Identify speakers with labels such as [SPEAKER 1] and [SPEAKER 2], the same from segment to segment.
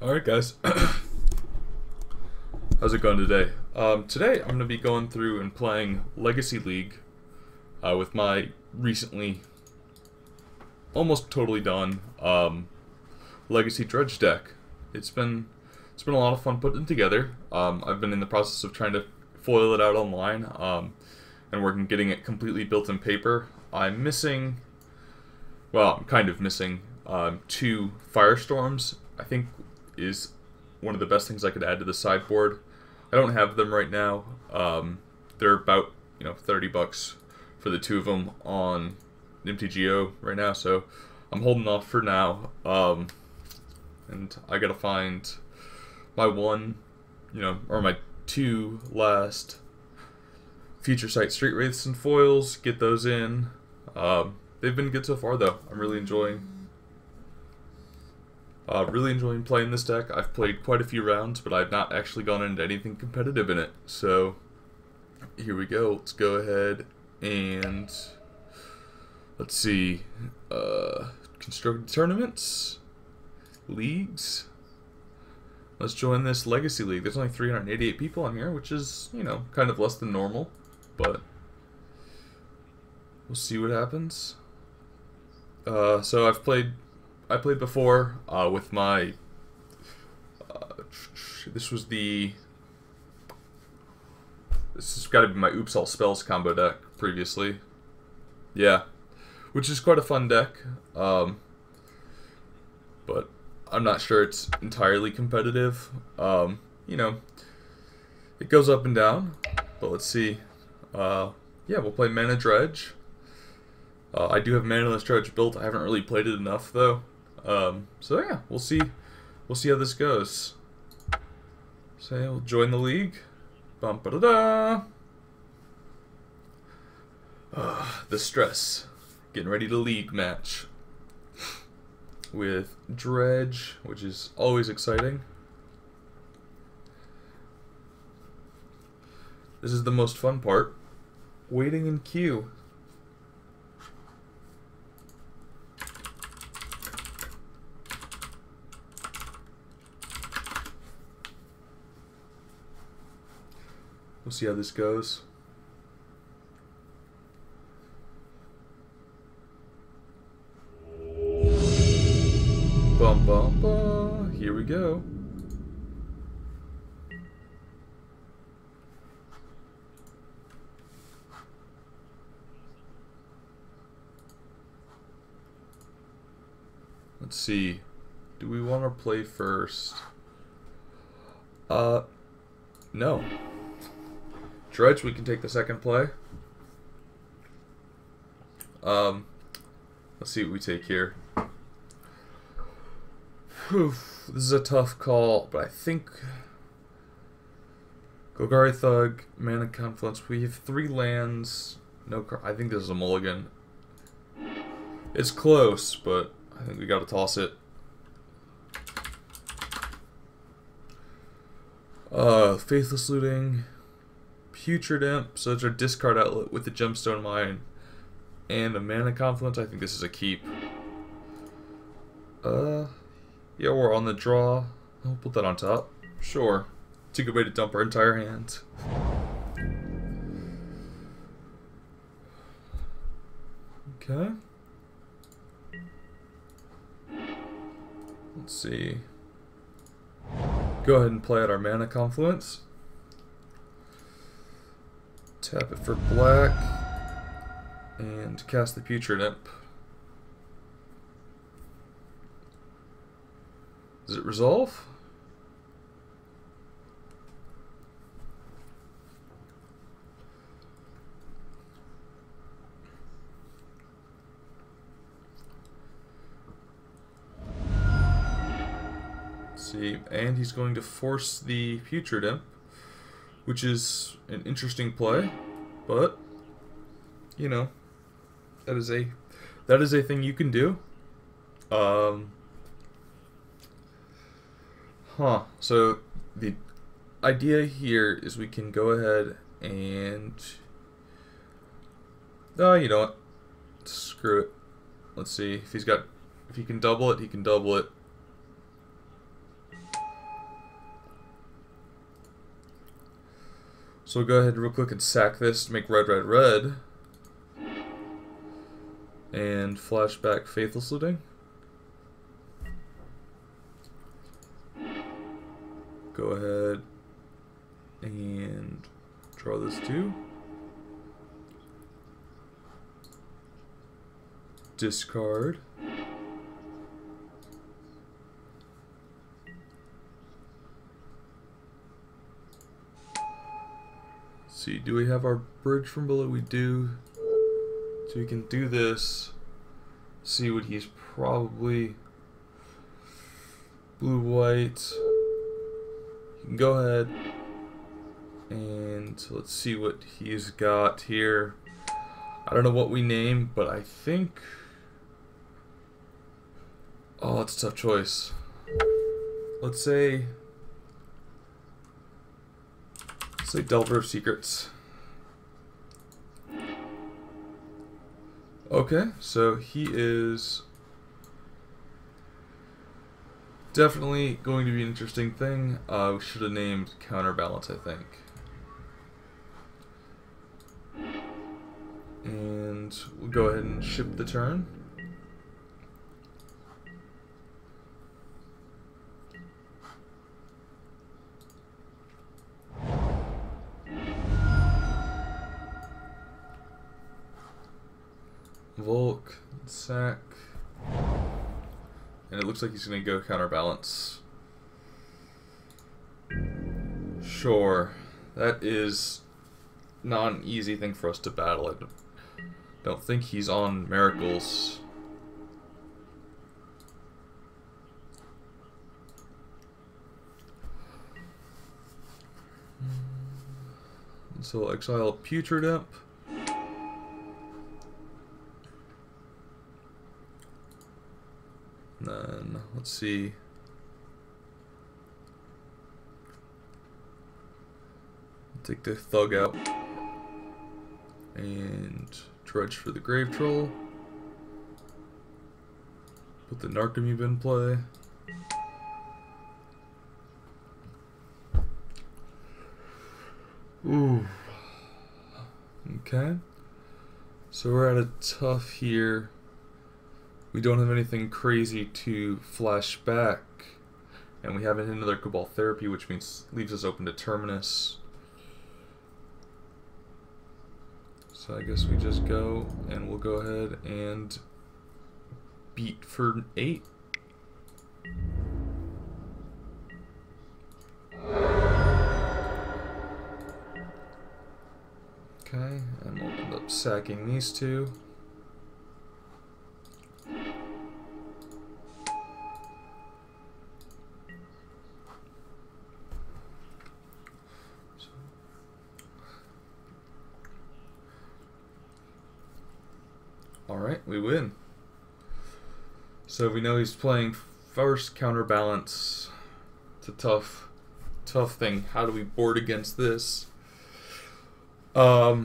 [SPEAKER 1] Alright guys, how's it going today? Today I'm going to be going through and playing Legacy League with my recently, almost totally done, Legacy Dredge deck. It's been a lot of fun putting it together. I've been in the process of trying to foil it out online and working getting it completely built in paper. I'm missing, well, I'm kind of missing 2 Firestorms. I think is one of the best things I could add to the sideboard. I don't have them right now. They're about, $30 for the 2 of them on MTGO right now, so I'm holding off for now. And I gotta find my or my 2 last Future Sight Street Wraiths and foils, get those in. They've been good so far though. I'm really enjoying playing this deck. I've played quite a few rounds, but I've not actually gone into anything competitive in it. So here we go. Let's go ahead and let's see. Constructed tournaments, leagues. Let's join this Legacy League. There's only 388 people on here, which is, kind of less than normal, but we'll see what happens. So I played before with my, this has got to be my Oops All Spells combo deck previously. Yeah, which is quite a fun deck, but I'm not sure it's entirely competitive. It goes up and down, but let's see. Yeah, we'll play Mana Dredge. I do have Manaless Dredge built. I haven't really played it enough though. So yeah, we'll see how this goes. So we'll join the league. Bum ba da da. The stress. Getting ready to league match with Dredge, which is always exciting. This is the most fun part. Waiting in queue. We'll see how this goes. Bum bum bum. Here we go. Let's see. Do we want to play first? No. Dredge, we can take the second play. Let's see what we take here. Whew, this is a tough call, but I think Golgari Thug, Mana Confluence. We have 3 lands. No, I think this is a mulligan. It's close, but I think we got to toss it. Faithless Looting. Putrid Imp, so it's our discard outlet with the Gemstone Mine and a Mana Confluence. I think this is a keep. Yeah, we're on the draw. I'll put that on top. Sure. It's a good way to dump our entire hand. Okay. Let's see. Go ahead and play out our Mana Confluence. Tap it for black and cast the Putrid Imp. Does it resolve? Let's see, and he's going to force the Putrid Imp, which is an interesting play, but that is a thing you can do. So the idea here is we can go ahead and you know what? Screw it. Let's see if he can double it. He can double it. So we'll go ahead real quick and sack this to make red, red, red. And flashback Faithless Looting. Go ahead and draw this too. Discard. Let's see, do we have our bridge from below? We do. So we can do this. See what he's probably blue, white. You can go ahead and let's see what he's got here. I don't know what we name, but I think. Oh, it's a tough choice. Let's say Delver of Secrets. Okay, so he is definitely going to be an interesting thing. We should have named Counterbalance, I think. And we'll go ahead and ship the turn. Volk, sack, and it looks like he's going to go Counterbalance. Sure, that is not an easy thing for us to battle. I don't think he's on Miracles. So exile Putrid Imp. Then let's see. Take the Thug out and Dredge for the Grave Troll. Put the Narcomoeba in play. Ooh. Okay. So we're at a tough here. We don't have anything crazy to flash back, and we haven't hit another Cabal Therapy, which means leaves us open to Terminus. So I guess we just go, and we'll go ahead and beat for 8. Okay, and we'll end up sacking these two. Alright, we win. So we know he's playing first Counterbalance. It's a tough thing. How do we board against this? I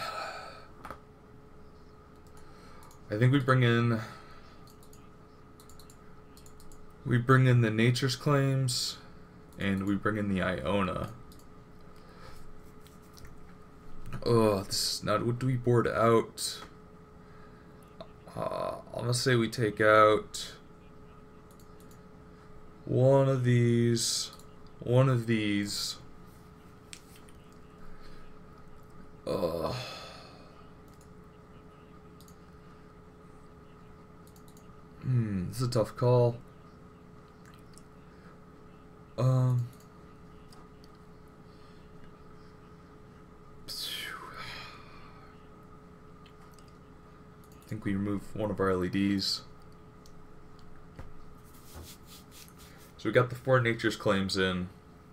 [SPEAKER 1] think we bring in the Nature's Claims, and we bring in the Iona. Oh, this is not. What do we board out? I'm gonna say we take out one of these. This is a tough call. I think we remove one of our LEDs. So we got the 4 Nature's Claims in.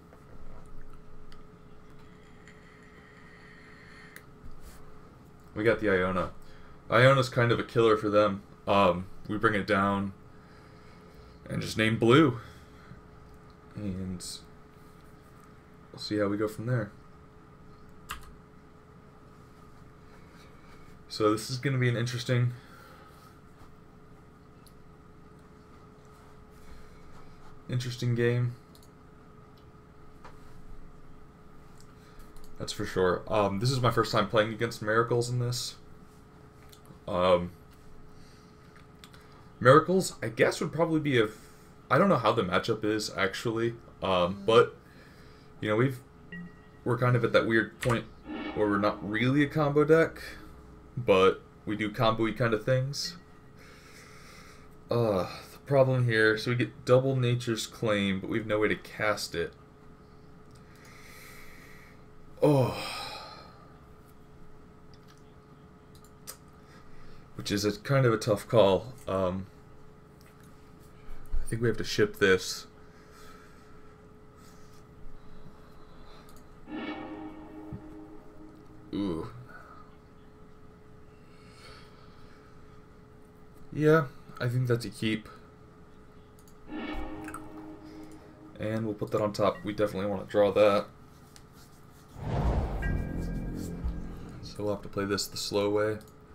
[SPEAKER 1] We got the Iona. Iona's kind of a killer for them. We bring it down and just name blue. And we'll see how we go from there. So this is going to be an interesting game. That's for sure. This is my first time playing against Miracles in this. Miracles, I guess, would probably be I don't know how the matchup is actually, but you know we're kind of at that weird point where we're not really a combo deck, but we do combo-y kind of things. The problem here, so we get double Nature's Claim, but we have no way to cast it. Oh. Which is a kind of a tough call. I think we have to ship this. Ooh. Yeah, I think that's a keep. And we'll put that on top. We definitely want to draw that. So we'll have to play this the slow way.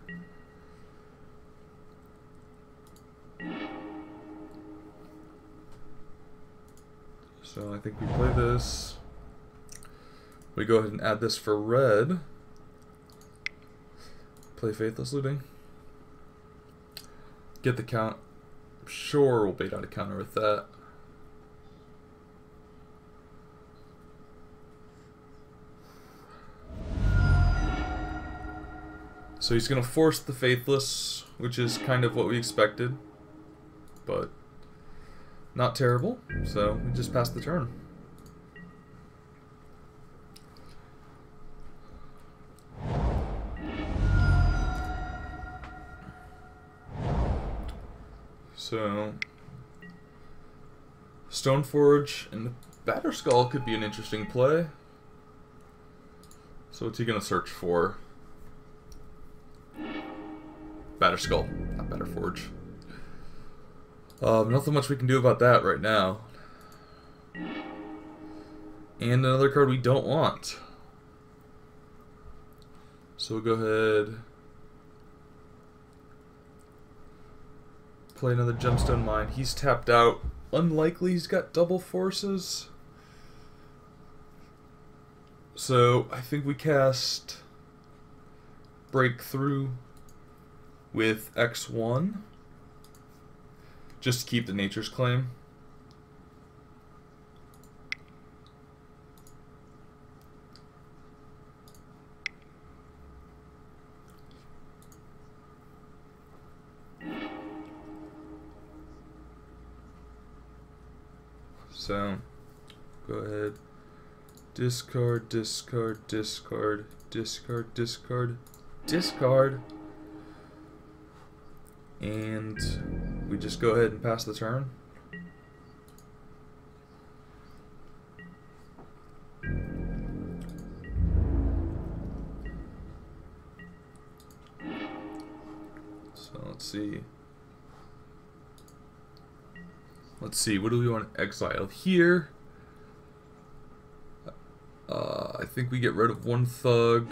[SPEAKER 1] So I think we play this. We go ahead and add this for red. Play Faithless Looting. Get the count. Sure, we'll bait out a counter with that. So he's going to force the Faithless, which is kind of what we expected, but not terrible, so we just passed the turn. So Stoneforge and the Batterskull could be an interesting play. So what's he going to search for? Batterskull, not Batterforge. Nothing much we can do about that right now. And another card we don't want. So we'll go ahead. Play another Gemstone Mine. He's tapped out. Unlikely he's got double forces. So I think we cast Breakthrough with X1. Just to keep the Nature's Claim. So, go ahead. Discard, discard, discard, discard, discard, discard. And we just go ahead and pass the turn. So let's see. Let's see, what do we want to exile here? I think we get rid of one Thug.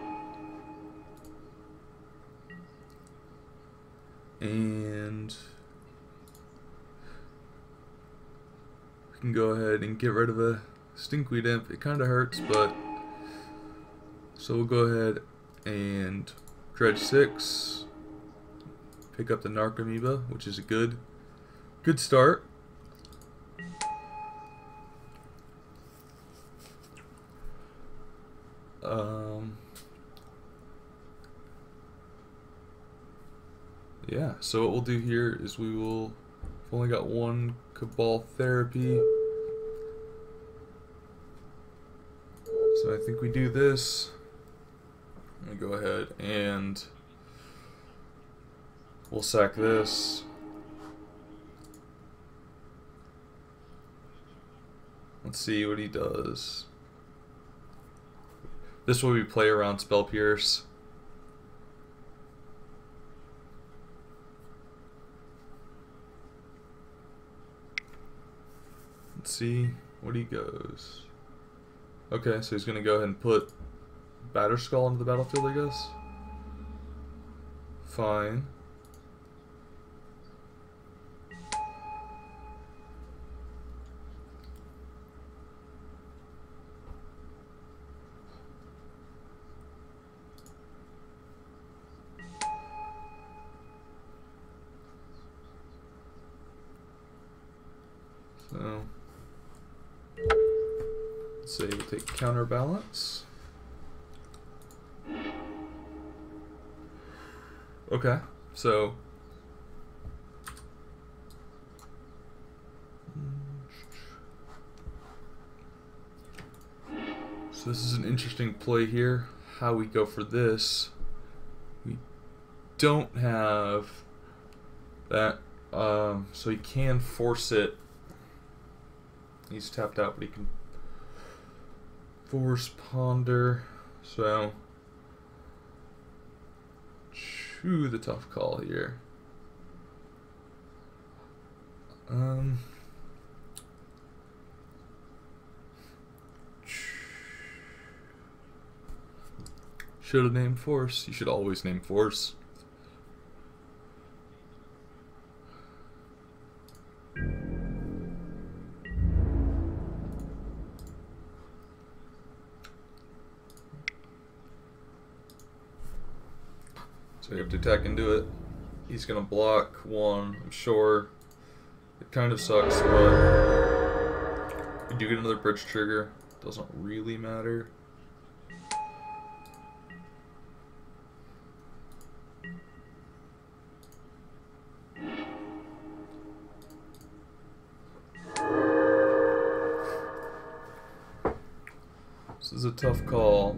[SPEAKER 1] And we can go ahead and get rid of a Stinkweed Imp. It kind of hurts, but so we'll go ahead and dredge 6. Pick up the Narcomoeba, which is a good start. Yeah, so what we'll do here is we've only got one Cabal Therapy. So I think we do this. I'm gonna go ahead and we'll sack this. Let's see what he does. This way we play around Spell Pierce. Let's see what he goes. Okay, so he's going to go ahead and put Batterskull into the battlefield, I guess. Fine. So let's say we'll take counterbalance. Okay, so this is an interesting play here. How we go for this? We don't have that, so he can force it. He's tapped out, but he can force ponder. So, chew the tough call here. Should have named force. You should always name force. So you have to attack into it. He's gonna block one, I'm sure. It kind of sucks, but you do get another bridge trigger. Doesn't really matter. This is a tough call.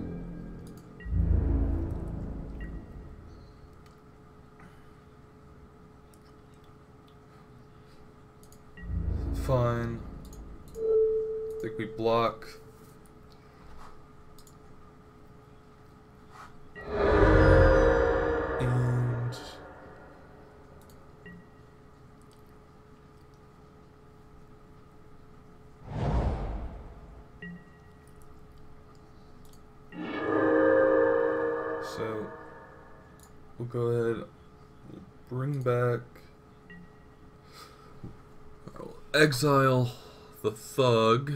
[SPEAKER 1] Fine. I think we block. And so we'll go ahead, we'll bring back, I'll exile the thug,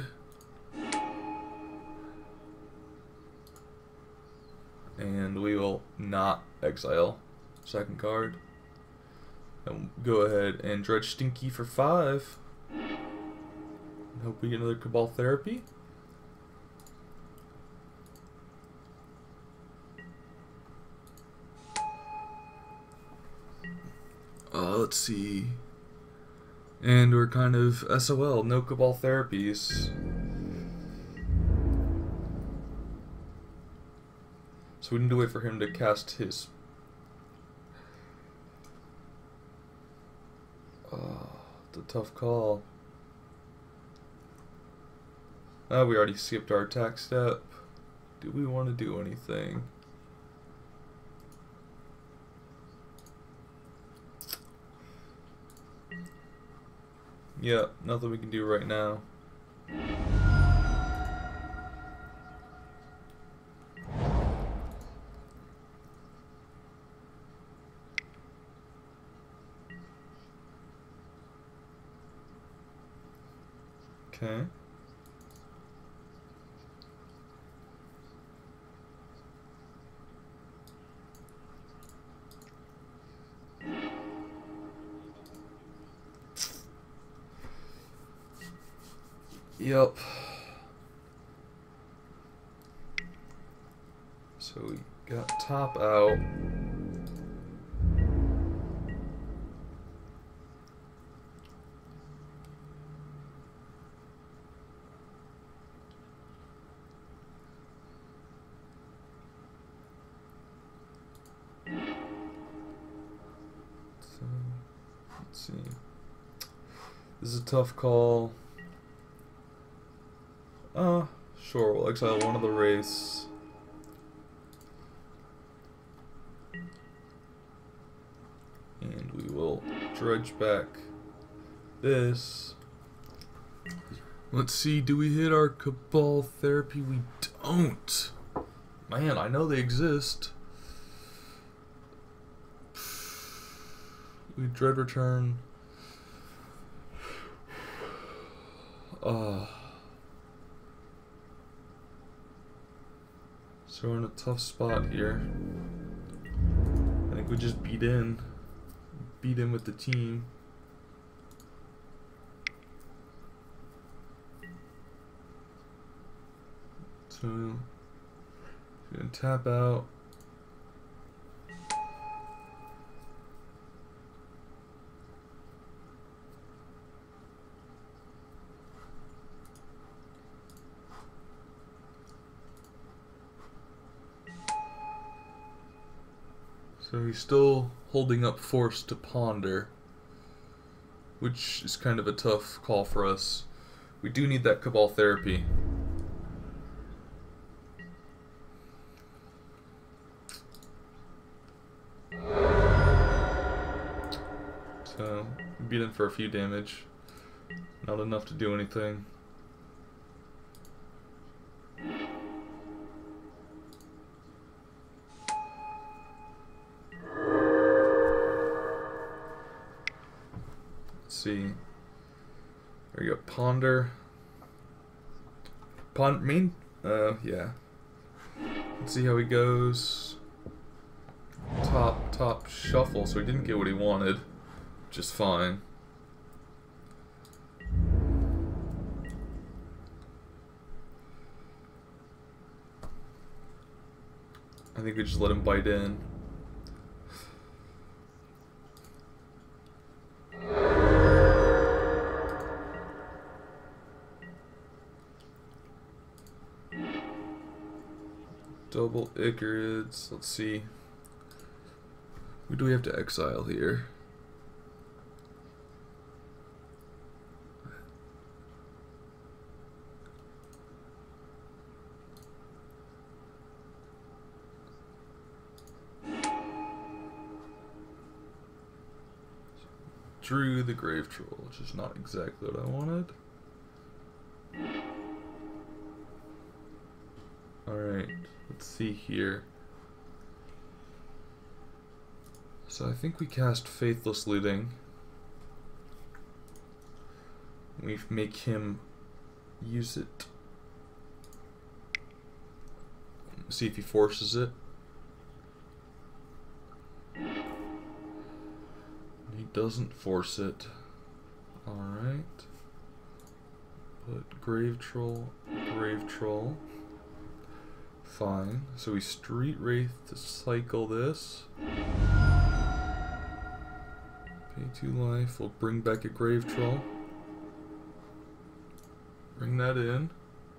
[SPEAKER 1] and we will not exile second card, and we'll go ahead and dredge Stinky for 5 and hope we get another Cabal Therapy. Let's see. And we're kind of SOL, no Cabal Therapies. So we need to wait for him to cast his... it's a tough call. We already skipped our attack step. Do we want to do anything? Yeah, nothing we can do right now. Okay. Yep. So we got top out. So, let's see. This is a tough call. Sure, we'll exile one of the race. And we will dredge back this. Let's see, do we hit our Cabal Therapy? We don't. Man, I know they exist. We dread return. So we're in a tough spot here. I think we just beat in with the team. So, gonna tap out. So he's still holding up force to ponder, which is kind of a tough call for us. We do need that Cabal therapy. So, beat him for a few damage. Not enough to do anything. Let's see. There you go. Ponder. Yeah. Let's see how he goes. Top shuffle, so he didn't get what he wanted, which is fine. I think we just let him bite in. Double Icarids. Let's see. Who do we have to exile here? Drew the Grave Troll, which is not exactly what I wanted. Alright, let's see here. So I think we cast Faithless Looting. We make him use it. See if he forces it. He doesn't force it. Alright. Put Grave Troll, Grave Troll. Fine. So we Street Wraith to cycle this. Pay 2 life. We'll bring back a Grave Troll. Bring that in.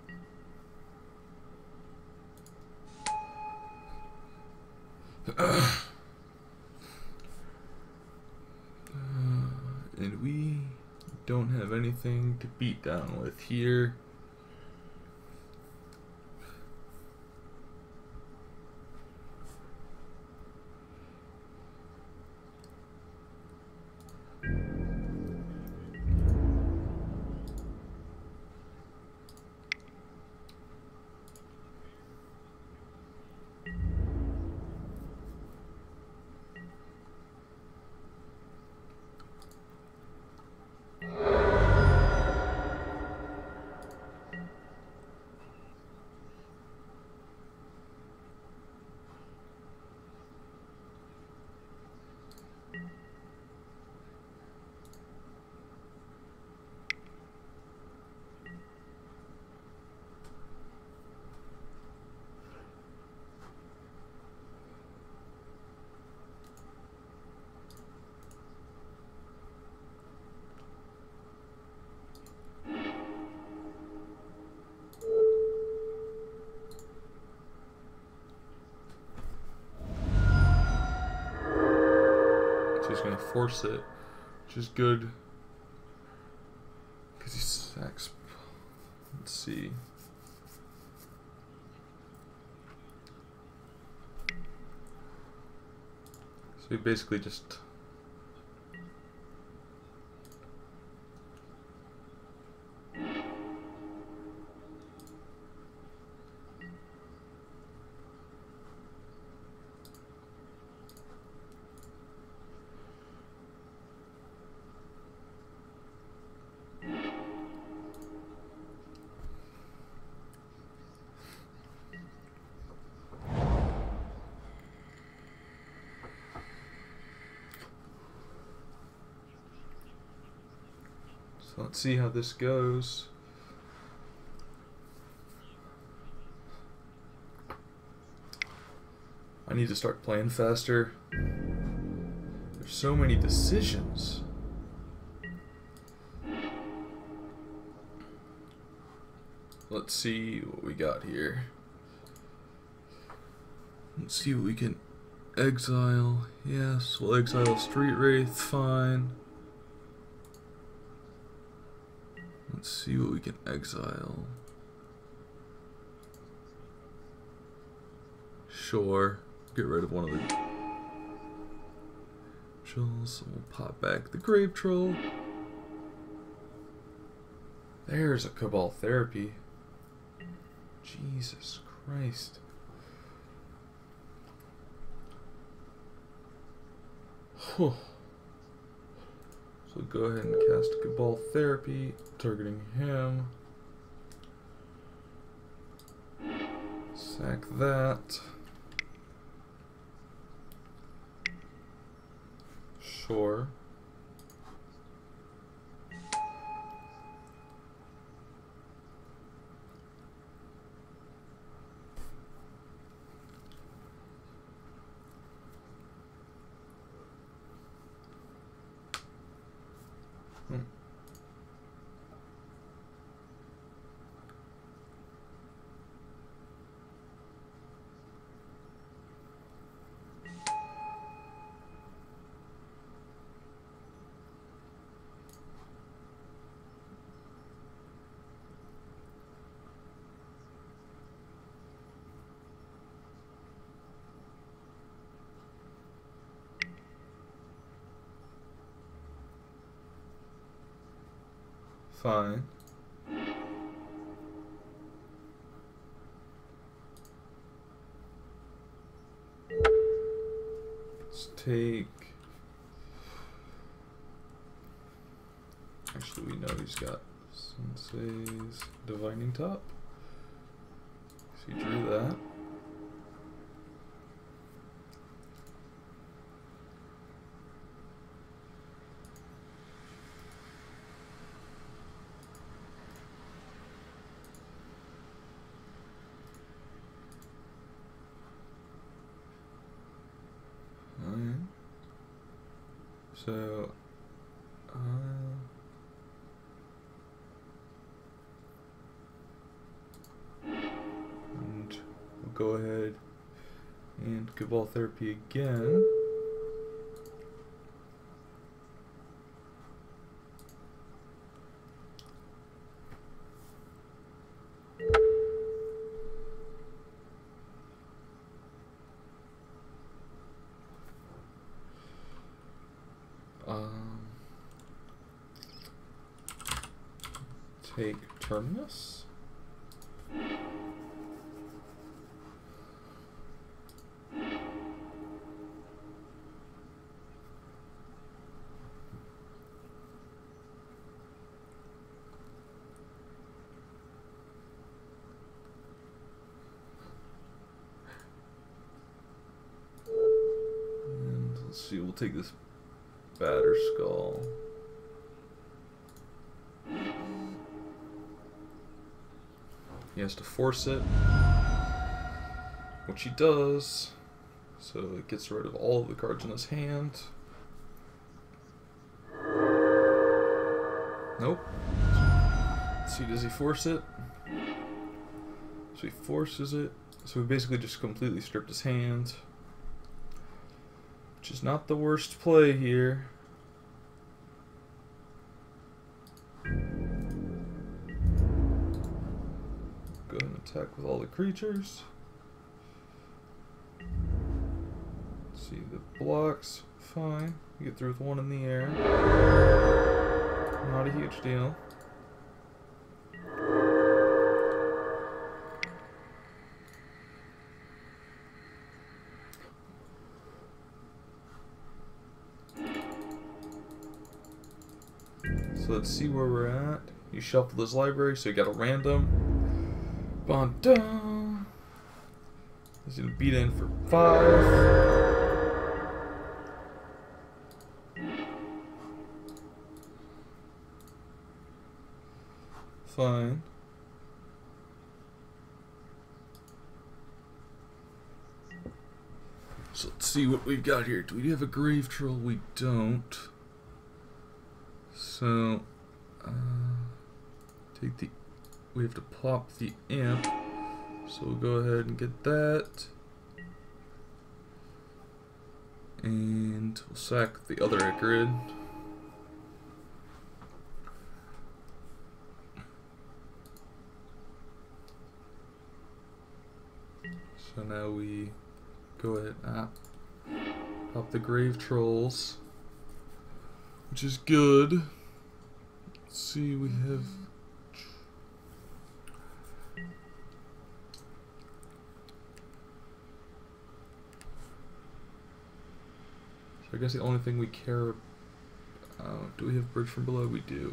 [SPEAKER 1] And we don't have anything to beat down with here. He's gonna force it, which is good because he sacks. Let's see. So he basically just let's see how this goes. I need to start playing faster. There's so many decisions. Let's see what we got here. Let's see what we can exile. Yes, we'll exile Street Wraith, fine. Let's see what we can exile. Sure, get rid of one of the trolls. We'll pop back the Grave Troll. There's a Cabal Therapy. Jesus Christ. Whew. So go ahead and cast Cabal Therapy, targeting him. Sack that. Sure. Fine. Let's take... Actually, we know he's got Sensei's Divining Top. So he drew that. So, and we'll go ahead and Cabal Therapy again. Take Terminus. And let's see, we'll take this Batter Skull. He has to force it, which he does, so it gets rid of all of the cards in his hand. Nope. Let's see, does he force it? So he forces it, so he basically just completely stripped his hand, which is not the worst play here. Go ahead and attack with all the creatures. Let's see, the blocks, fine. You get through with one in the air. Not a huge deal. So let's see where we're at. You shuffled his library, so you got a random. Bon dun. He's gonna beat in for 5. Fine. see what we've got here. Do we have a grave troll? We don't. So, we have to pop the amp. So we'll go ahead and get that. And we'll sack the other Ichorid. So now we go ahead and pop the grave trolls, which is good. Let's see, we have I guess the only thing we care about, do we have Bridge from Below? We do.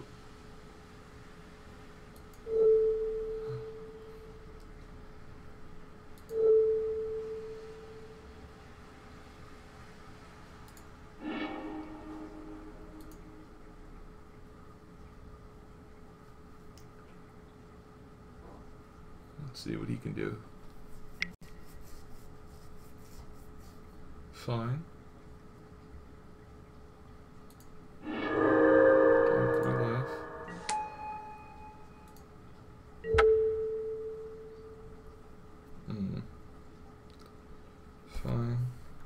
[SPEAKER 1] Let's see what he can do. Fine. Fine.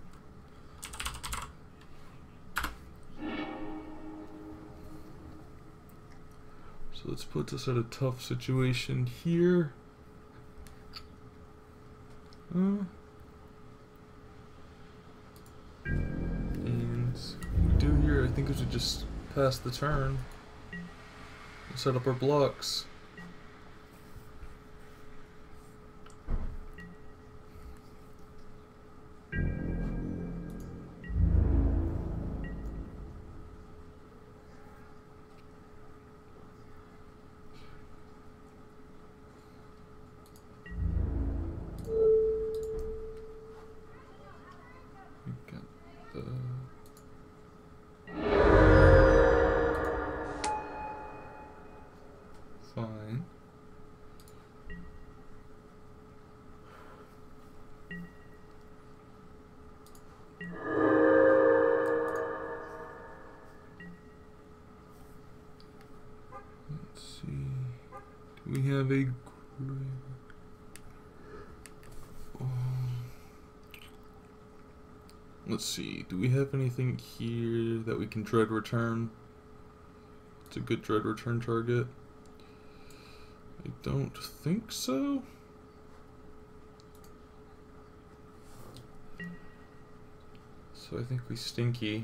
[SPEAKER 1] So let's put us at a tough situation here. And what we do here, I think we should just pass the turn and set up our blocks. Fine. Let's see. Do we have a let's see. Do we have anything here that we can dread return? It's a good dread return target. I don't think so. So I think we stinky.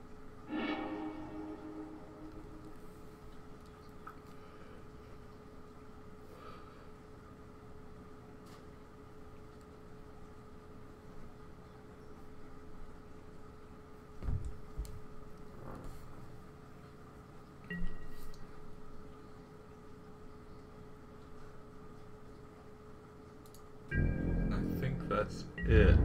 [SPEAKER 1] That's it.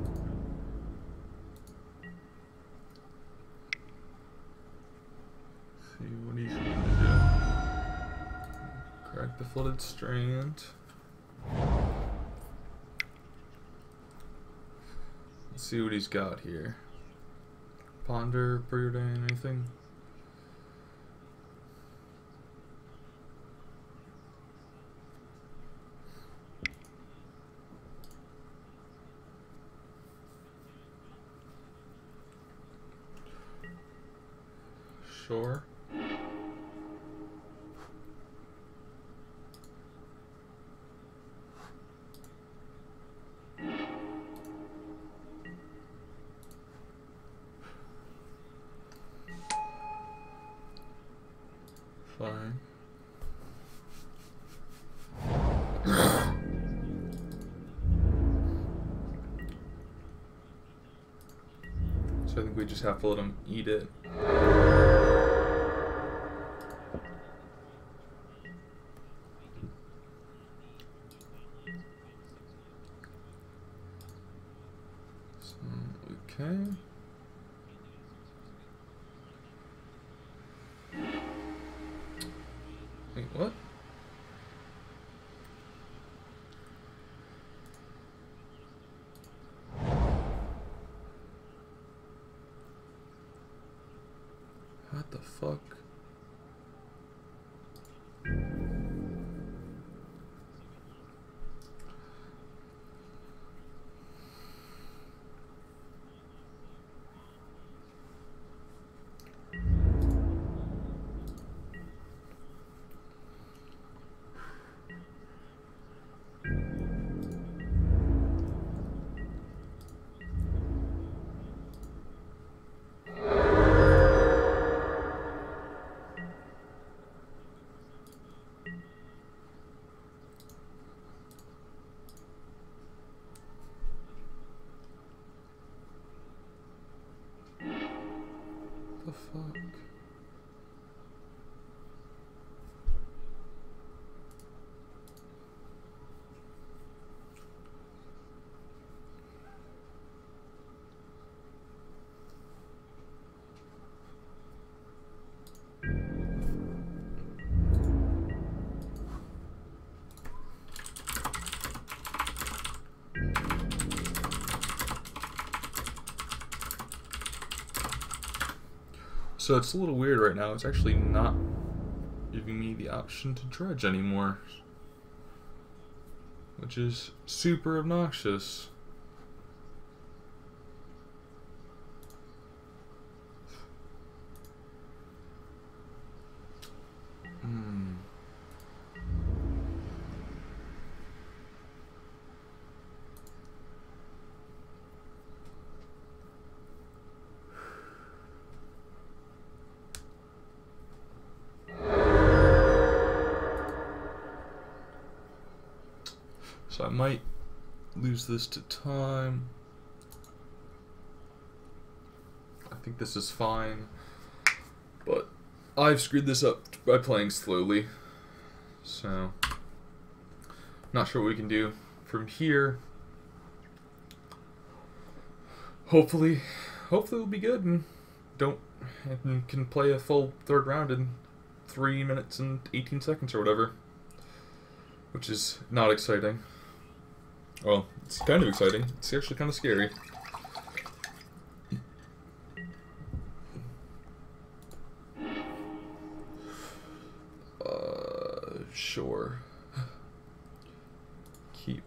[SPEAKER 1] See what he's going to do. Crack the Flooded Strand. Let's see what he's got here. Ponder, Preordain, anything? Sure. Fine. So I think we just have to let him eat it. Okay. Wait, what? What the fuck? The fuck? So it's a little weird right now. It's actually not giving me the option to dredge anymore, which is super obnoxious. So I might lose this to time. I think this is fine, but I've screwed this up by playing slowly. So, not sure what we can do from here. Hopefully it'll be good and can play a full third round in 3 minutes and 18 seconds or whatever, which is not exciting. Well, it's kind of exciting. It's actually kind of scary. Sure. Keep.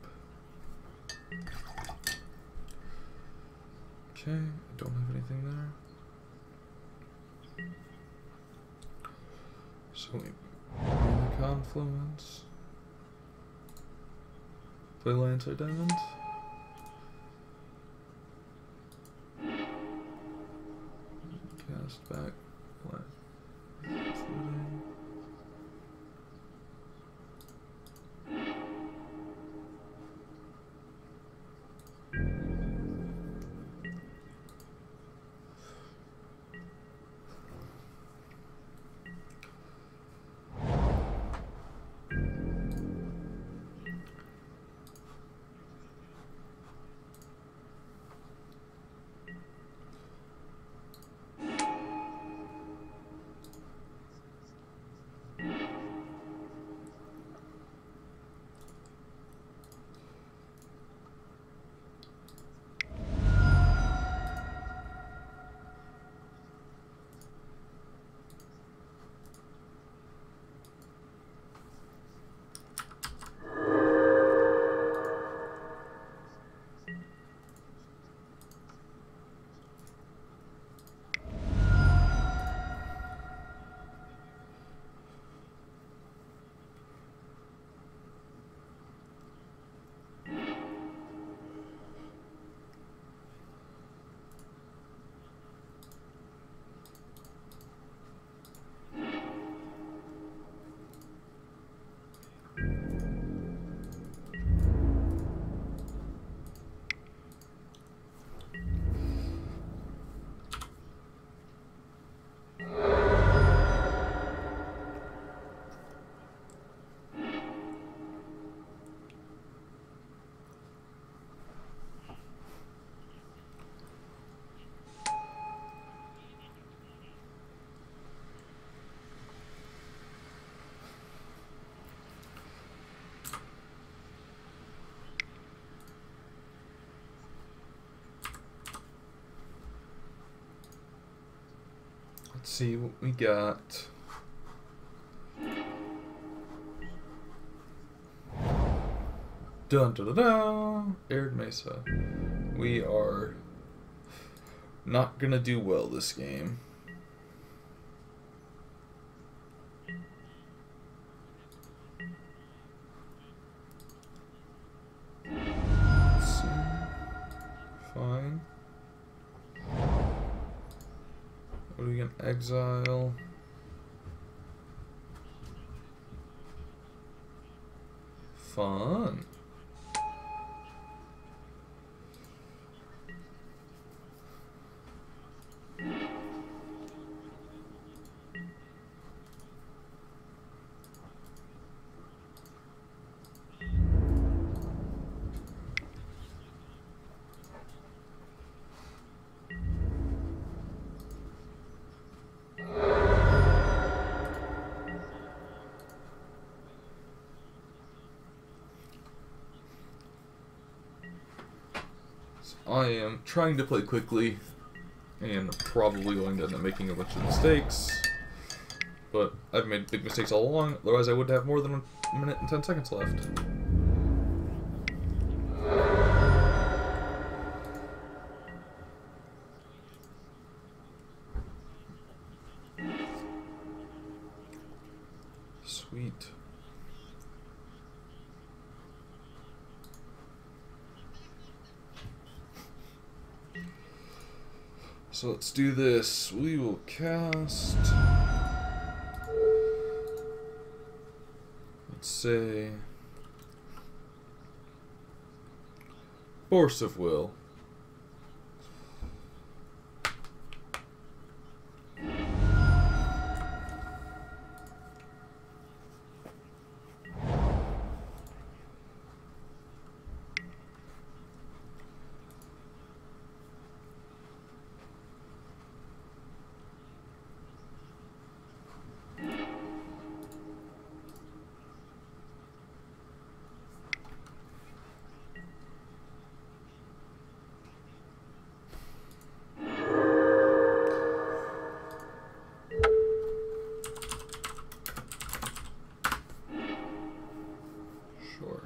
[SPEAKER 1] Okay, I don't have anything there. So we the confluence. Play Landside Diamond. Cast back. Let's see what we got. Dun dun dun dun! Arid Mesa. We are not gonna do well this game. Let's see. Fine. What are we gonna exile? Fun. I am trying to play quickly and probably going to end up making a bunch of mistakes, but I've made big mistakes all along, otherwise I would have more than 1 minute and 10 seconds left. Sweet. So let's do this. We will cast, let's say, Force of Will. Sure.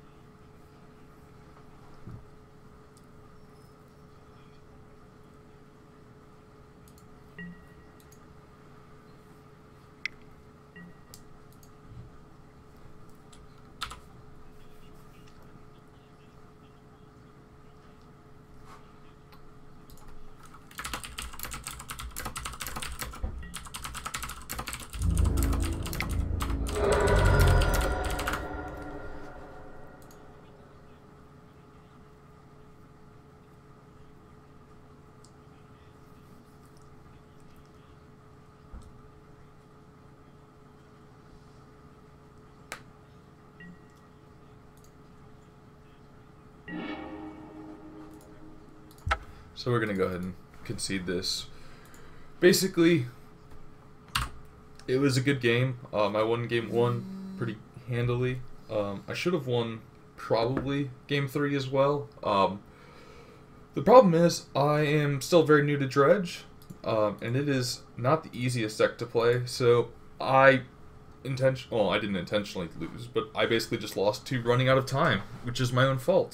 [SPEAKER 1] So we're going to go ahead and concede this. Basically, it was a good game. I won game 1 pretty handily. I should have won probably game 3 as well. The problem is I am still very new to Dredge, and it is not the easiest deck to play. So I didn't intentionally lose, but I basically just lost to running out of time, which is my own fault.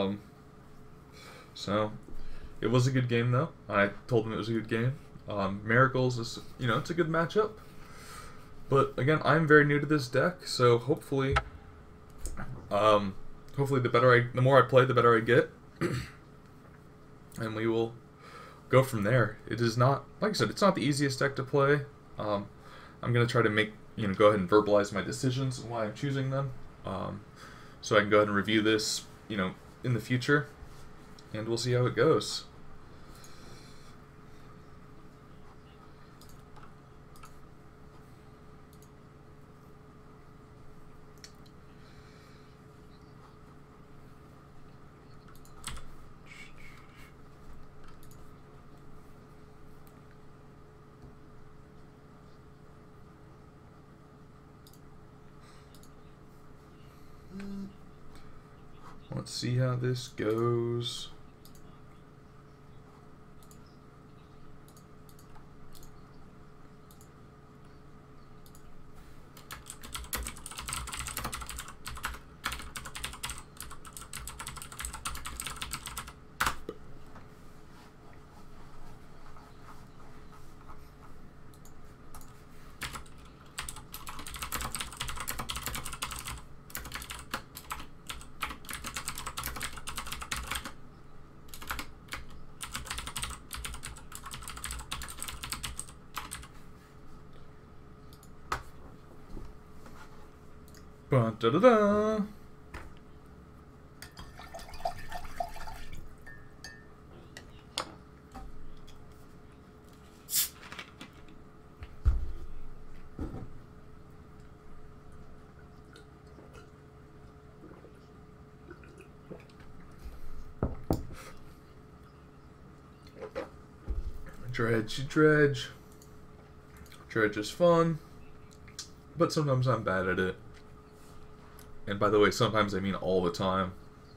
[SPEAKER 1] So it was a good game, though. I told them it was a good game. Miracles is, it's a good matchup. But again, I'm very new to this deck, so hopefully, the more I play, the better I get, and we will go from there. It is not, like I said, it's not the easiest deck to play. I'm gonna try to go ahead and verbalize my decisions and why I'm choosing them, so I can go ahead and review this, in the future. And we'll see how it goes. Let's see how this goes. Ba da da da. Dredge, dredge. Dredge is fun, but sometimes I'm bad at it. And by the way, sometimes I mean all the time.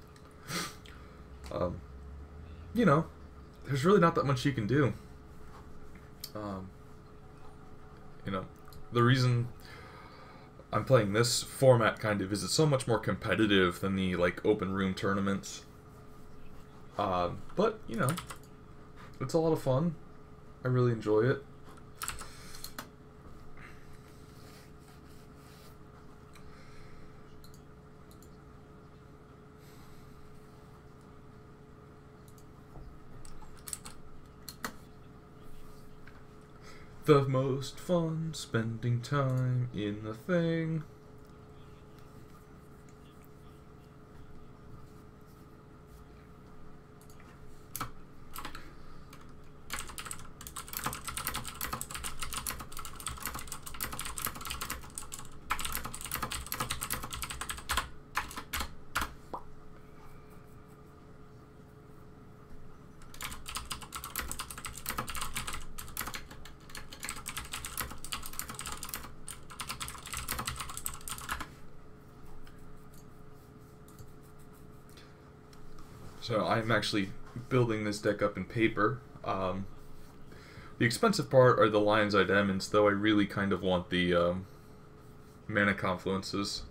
[SPEAKER 1] You know, there's really not that much you can do. You know, the reason I'm playing this format kind of is it's so much more competitive than the like open room tournaments. But you know, it's a lot of fun. I really enjoy it. The most fun spending time in the thing. So I'm actually building this deck up in paper. The expensive part are the Lion's Eye Demons, though I really kind of want the Mana Confluences.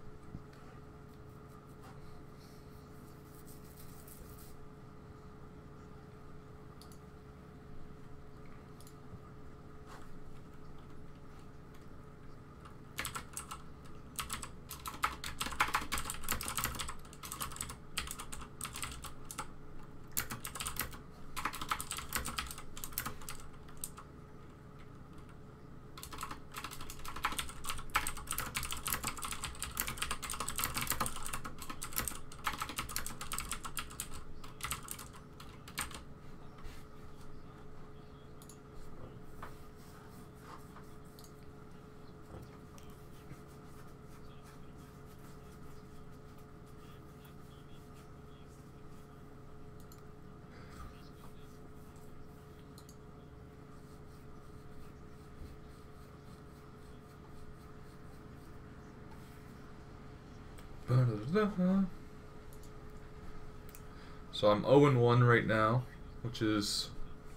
[SPEAKER 1] So I'm 0-1 right now, which is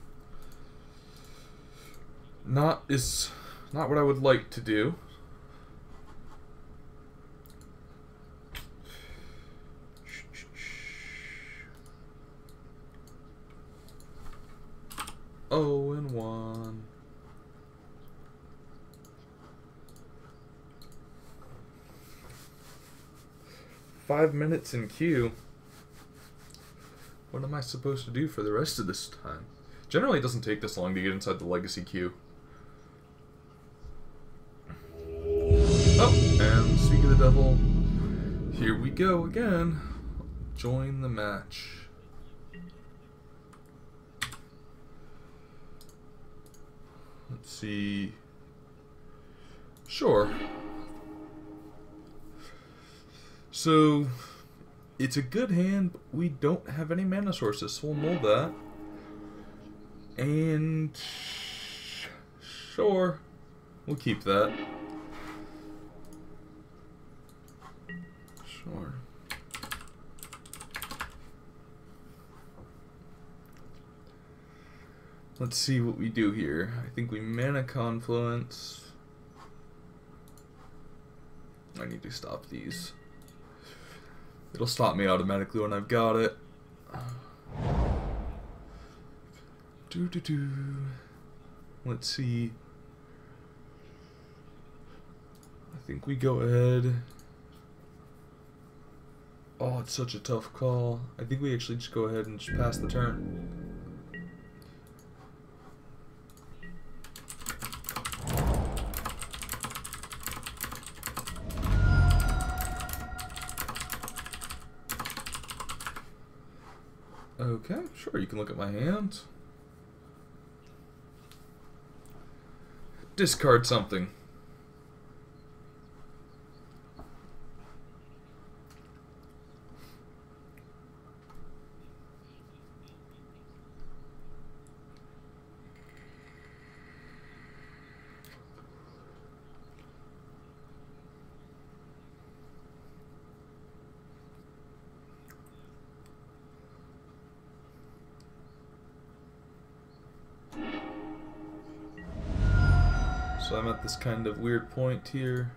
[SPEAKER 1] not what I would like to do. Oh, and 1. Five minutes in queue. What am I supposed to do for the rest of this time? Generally, it doesn't take this long to get inside the legacy queue. Oh, and speak of the devil, here we go again. Join the match. Let's see. Sure. So, it's a good hand, but we don't have any mana sources, so we'll mull that. And sure, we'll keep that. Sure. Let's see what we do here. I think we Mana Confluence. I need to stop these. It'll stop me automatically when I've got it. Let's see. I think we go ahead. Oh, it's such a tough call. I think we actually just go ahead and just pass the turn. Okay, sure, you can look at my hand. Discard something. So I'm at this kind of weird point here.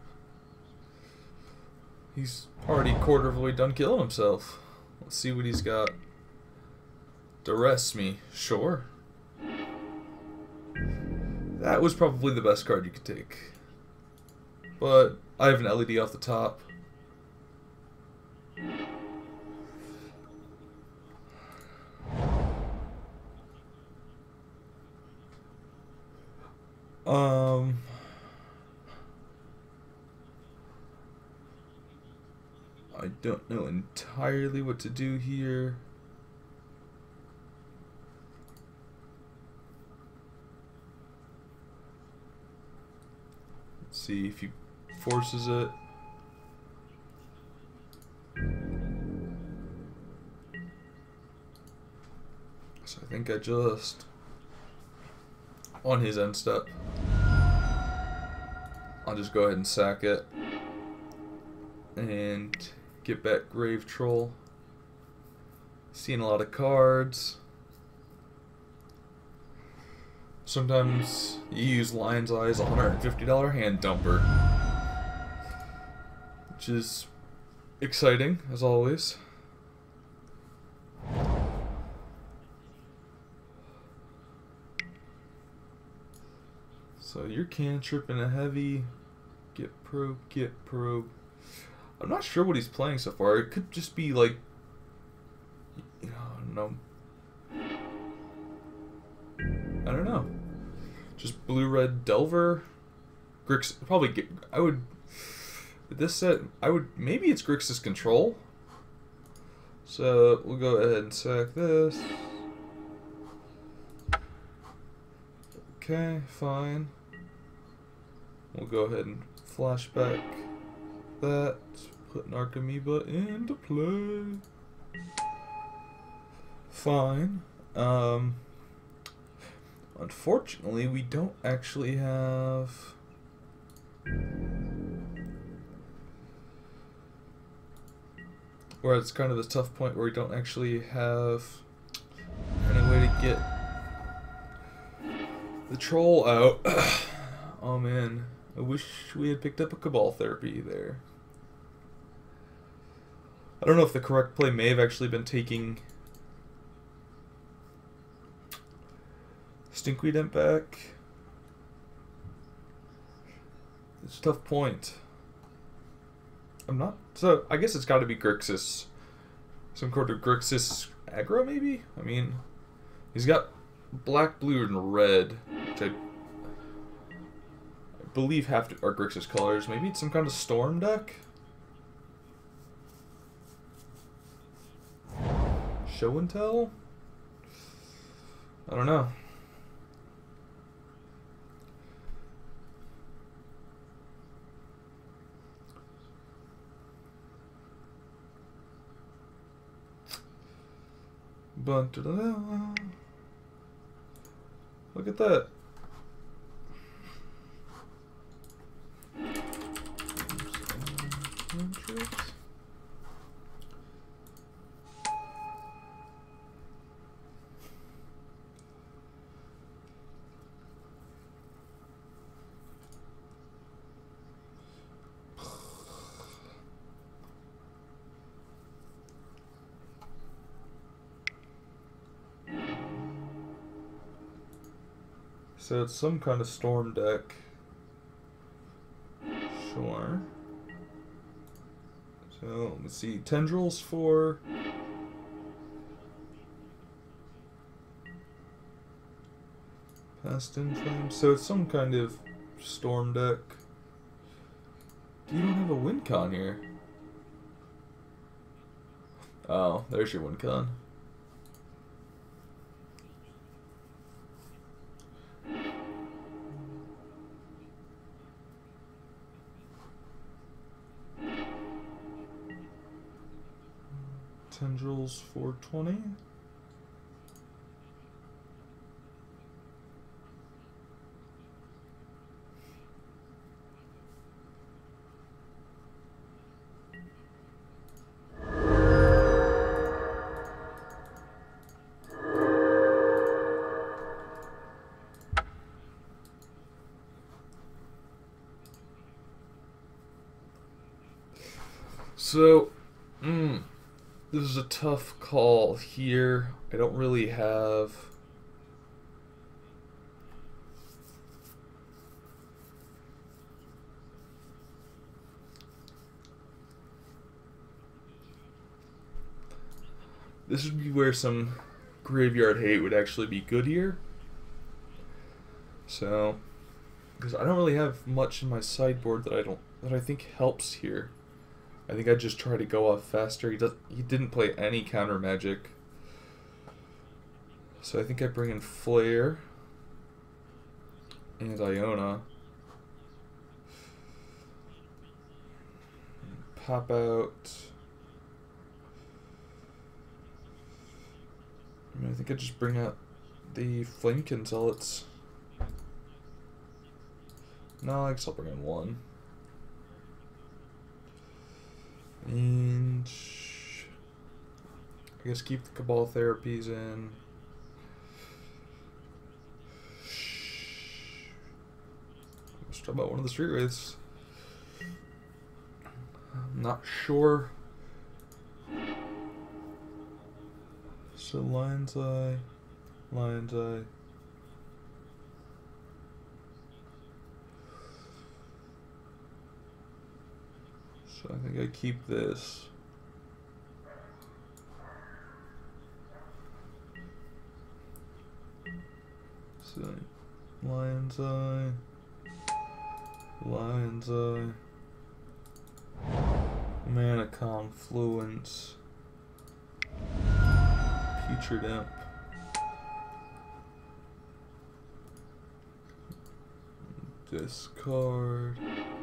[SPEAKER 1] He's already a quarter of the way done killing himself. Let's see what he's got. Duress me. Sure. That was probably the best card you could take. But I have an LED off the top. I don't know entirely what to do here. Let's see if he forces it. So I think I just, on his end step, I'll just go ahead and sack it and get back Grave Troll. Seeing a lot of cards. Sometimes you use Lion's Eye's $150 hand dumper, which is exciting as always. So you're cantripping a heavy. Get probe, get probe. I'm not sure what he's playing so far. It could just be like, I don't know. I don't know. Just blue-red Delver. Grix, probably get, I would, with this set, I would, maybe it's Grixis Control. So we'll go ahead and sack this. Okay, fine. We'll go ahead and flashback that. Put an Archamoeba into play. Fine. Unfortunately, we don't actually have... Where it's kind of a tough point where we don't actually have any way to get the troll out. Oh man, I wish we had picked up a Cabal Therapy there. I don't know if the correct play may have actually been taking Stinkweed Imp back. It's a tough point. I'm not... So, I guess it's got to be Grixis. Some kind of Grixis aggro, maybe? I mean, he's got black, blue, and red, which I believe have to are Grixis colors. Maybe it's some kind of Storm deck? Show and tell? I don't know. But look at that. So it's some kind of storm deck. Sure. So let's see. Tendrils for Past in Flame. So it's some kind of storm deck. You don't have a win con here. Oh, there's your win con. Tendrils 420. So, this is a tough call here. I don't really have... This would be where some graveyard hate would actually be good here. So, because I don't really have much in my sideboard that I think helps here. I think I'd just try to go off faster. He didn't play any counter magic. So I think I bring in Flare and Iona. Pop out. I think I just bring out the Flamekin Zealots. No, I guess I'll bring in one. And I guess keep the Cabal Therapies in. Let's try about one of the Street Wraiths. I'm not sure. So Lion's Eye, Lion's Eye. So I think I keep this. So Lion's Eye, Lion's Eye, Mana Confluence, Putrid Imp, discard.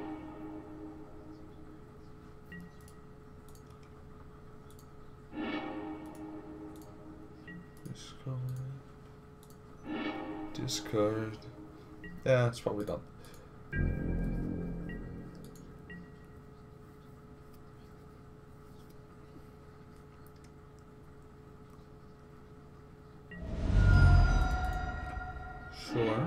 [SPEAKER 1] Discard. Yeah, it's probably done. Sure.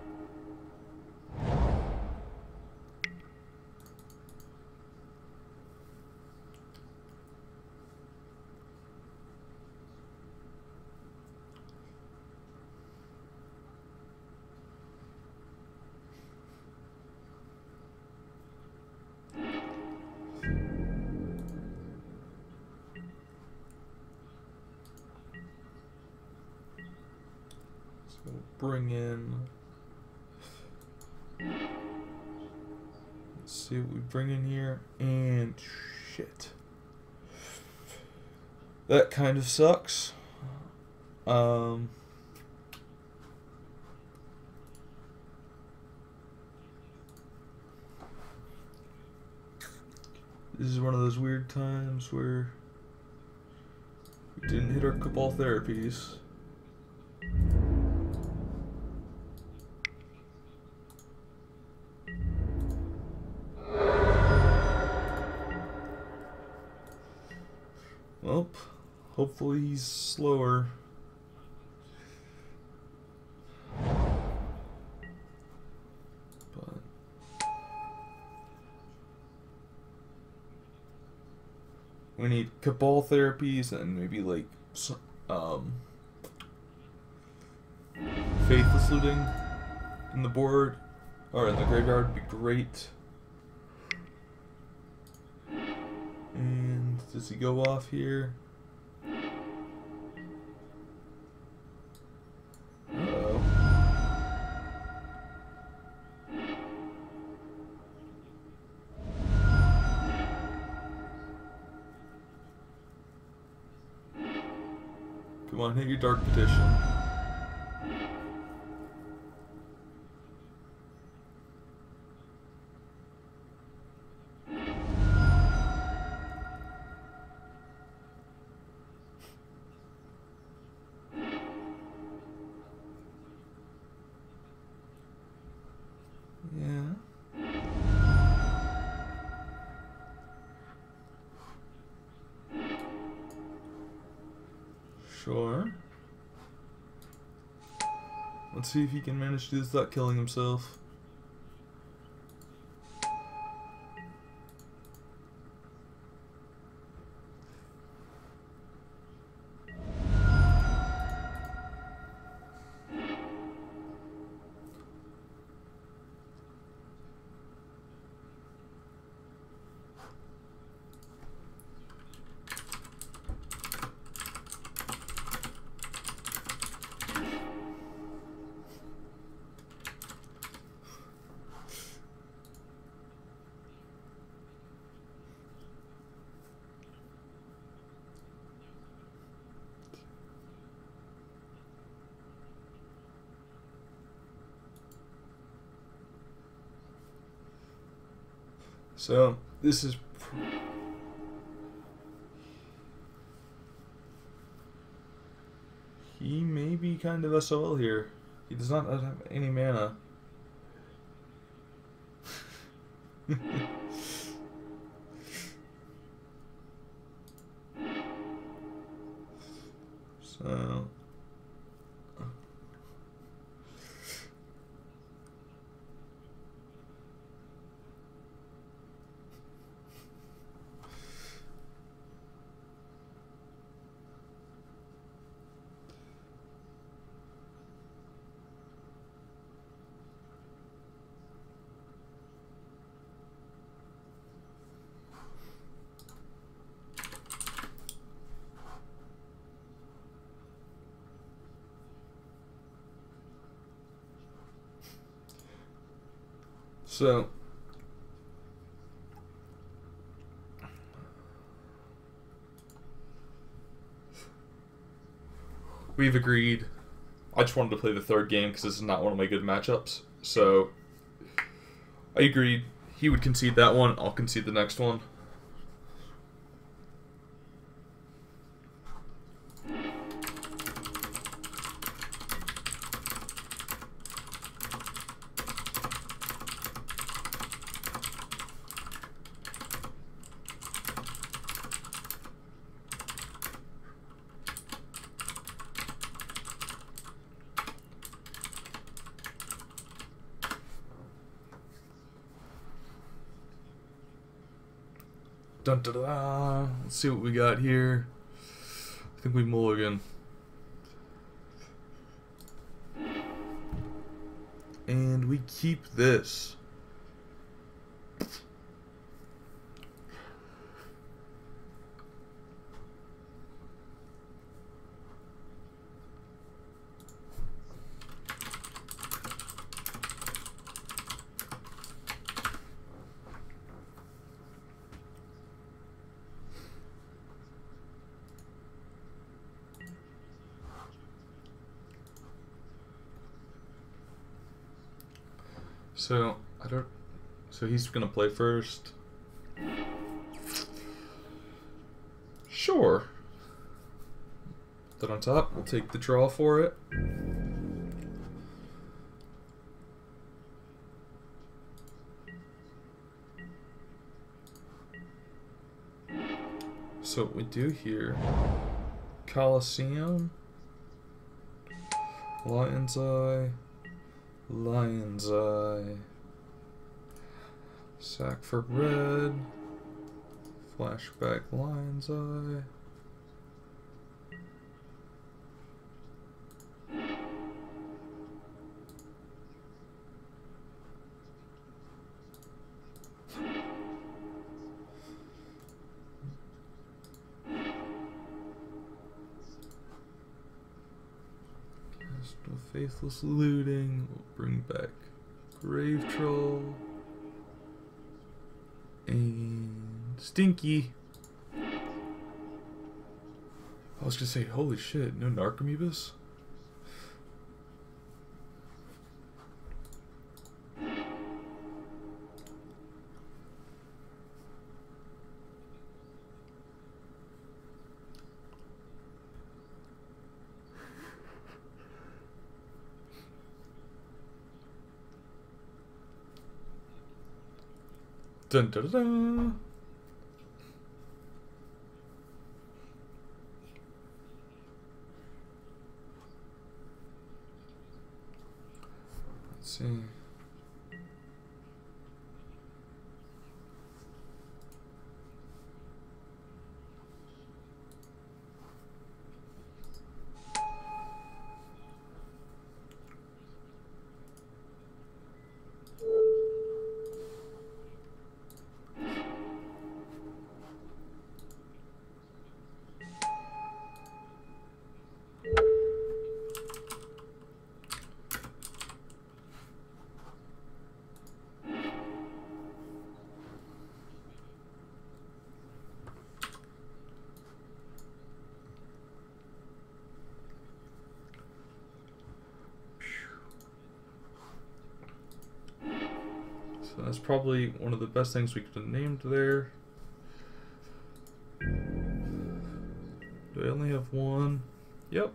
[SPEAKER 1] Bring in. Let's see what we bring in here. And shit. That kind of sucks. This is one of those weird times where we didn't hit our Cabal Therapies. Well, hopefully he's slower. But we need Cabal Therapies and maybe like Faithless Looting in the board or in the graveyard would be great. And does he go off here? Uh-oh. Come on, hit your Dark Petition. Sure. Let's see if he can manage to do this without killing himself. So, this is... He may be kind of SOL here. He does not have any mana. So... So, we've agreed. I just wanted to play the third game because this is not one of my good matchups. So, I agreed. He would concede that one. I'll concede the next one. Dun, dun, dun, dun. Let's see what we got here. I think we mulligan. And we keep this. So, so he's gonna play first. Sure. Then on top, we'll take the draw for it. So what we do here, Colosseum, Lion's Eye, Lion's Eye, sack for red, flashback Lion's Eye. Faithless Looting, we'll bring back Grave Troll, and Stinky. I was gonna say, holy shit, no Narcomoebus? Dun, dun, dun, dun. Let's see. So that's probably one of the best things we could have named there. Do I only have one? Yep.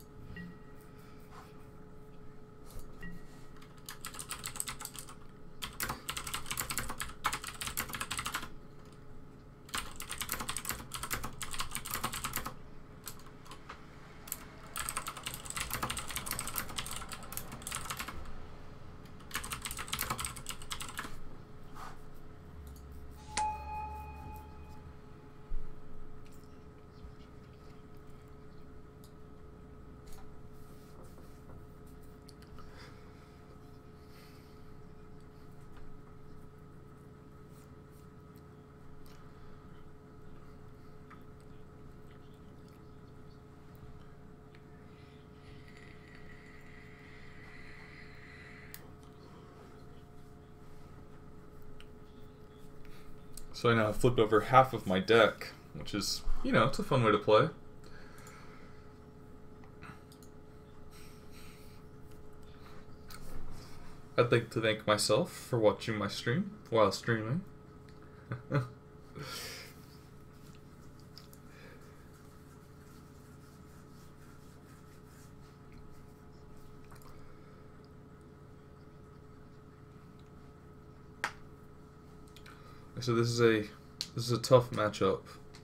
[SPEAKER 1] So I now have flipped over half of my deck, which is, you know, it's a fun way to play. I'd like to thank myself for watching my stream while streaming. So this is a tough matchup.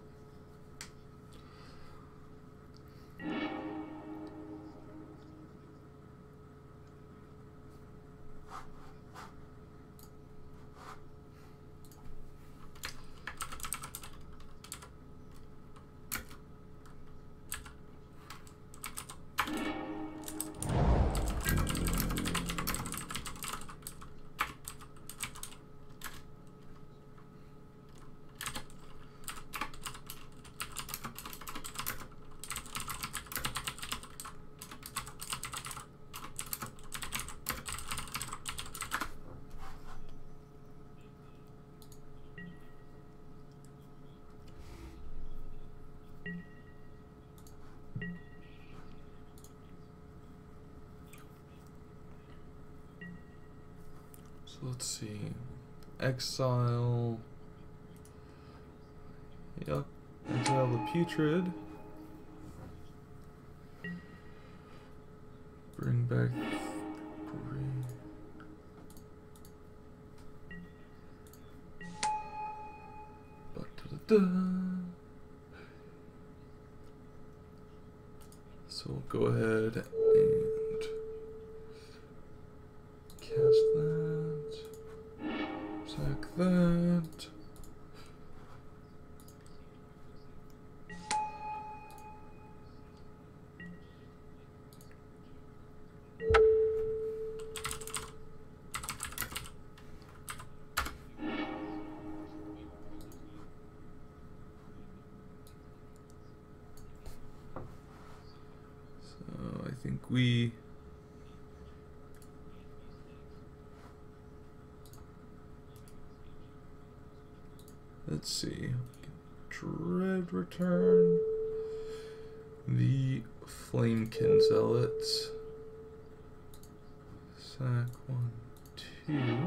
[SPEAKER 1] So let's see. Exile. Yep. Exile the Putrid. Bring back 3. So we'll go ahead and cast that. Sack that. So I think we let's see. Dread return. The Flamekin Zealots. Sack 1, 2.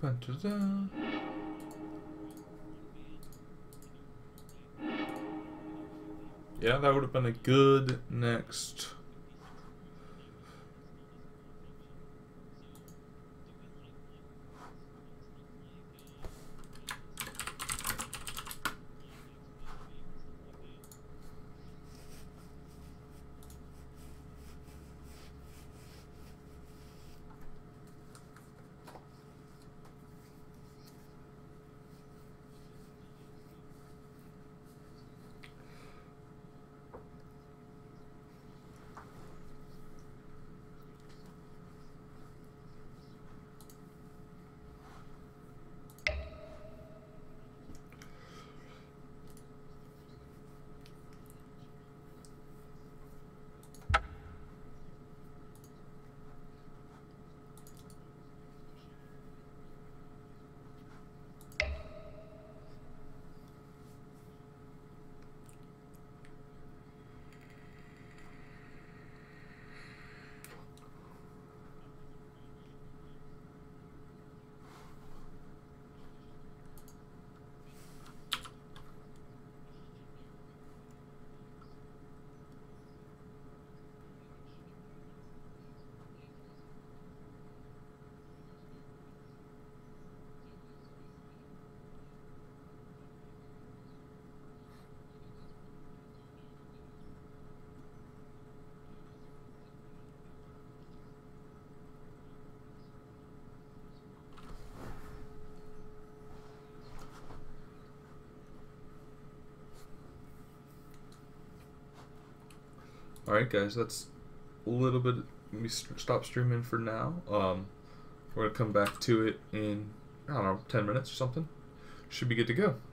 [SPEAKER 1] Da-da. Yeah, that would have been a good next. Alright guys, that's a little bit. Let me stop streaming for now. We're going to come back to it in, I don't know, 10 minutes or something. Should be good to go.